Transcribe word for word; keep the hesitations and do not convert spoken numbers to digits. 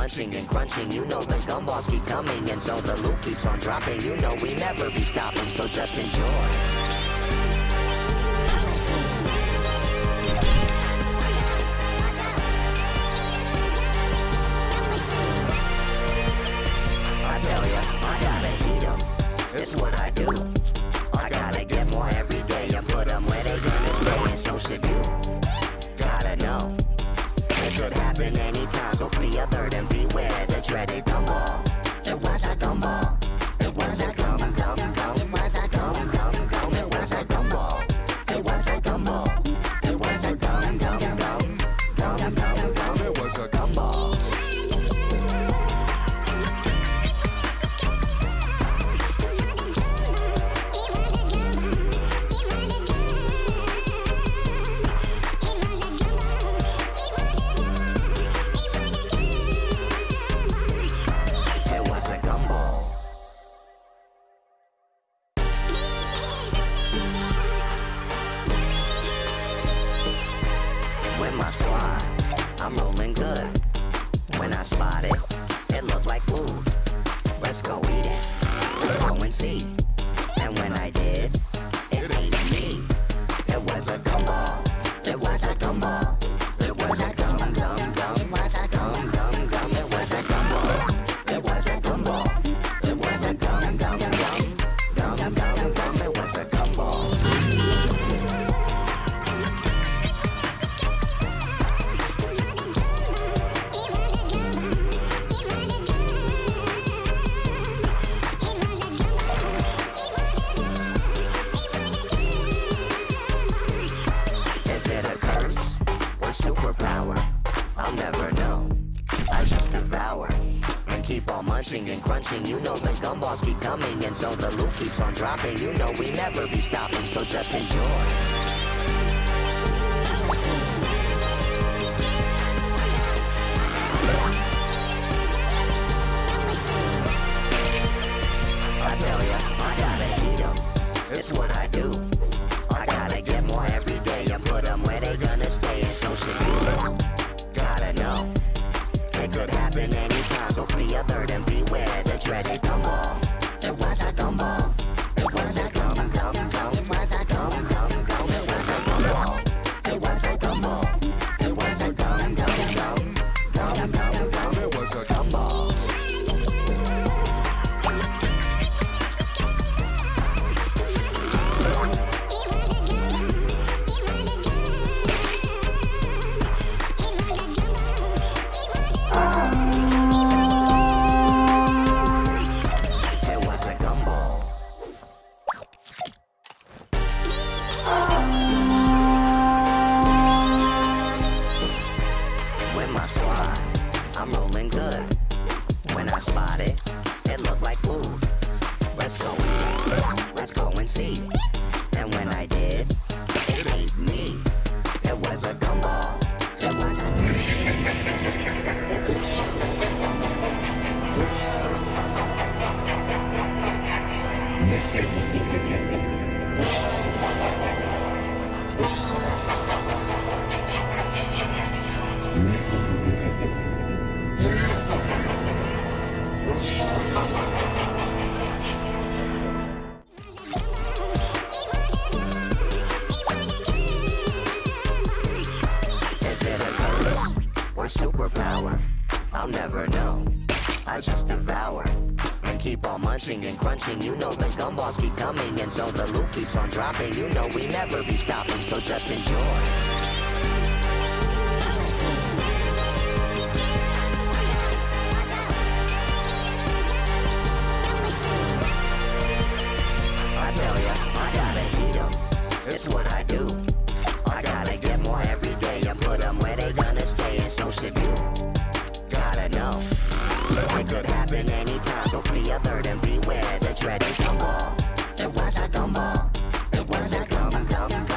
munching and crunching. You know the gumballs keep coming, and so the loot keeps on dropping. You know we never be stopping, so just enjoy. It's what I do. I gotta get more every day and put them where they gonna stay, and so should you. Gotta know it could happen anytime, so be alert and beware the dreaded gumball. It was a gumball. It was a gum gum gum. It was a gum gum gum. It was a gumball. It was a gumball. It was a gum gum gum gum gum gum. It was a gumball. My squad, I'm rolling good. When I spot it, it looked like food. Let's go eat it. Let's go and see. And when I did, it ate me. It was a gumball. It was a gumball. It was a gum gum gum. It was a gum gum gum. It was a gumball. It was a gumball. It was a gum gum gum. Gum gum gum. It was a gumball. Is it a curse or superpower? I'll never know. I just devour and keep on munching and crunching. You know the gumballs keep coming, and so the loot keeps on dropping. You know we never be stopping, so just enjoy. I tell ya, I gotta eat 'em. It's what I do. I gotta get more every day and put them where they gonna stay, and so should you. Gotta know it could happen anytime, so be alert and beware the dreaded gumball. It was a gumball. It was a gum gum gum. It was a gum gum gum. It was a gumball. It was a gumball. It was a gum gum gum. Gum gum gum. It was a gumball. My squad, I'm rolling good. When I spot it, it looked like food. Let's go eat it. Let's go and see. And when I did, it ate me. It was a gumball. It was a Is it a curse or superpower? I'll never know. I just devour and keep on munching and crunching. You know the gumballs keep coming, and so the loot keeps on dropping. You know we never be stopping, so just enjoy. I tell ya, I gotta eat 'em. It's what I do. I gotta get more every day and put them where they gonna stay, and so should you. Gotta know it could happen anytime, so be alert and beware the dreaded gumball. It was a gumball. It was a gum gum gum.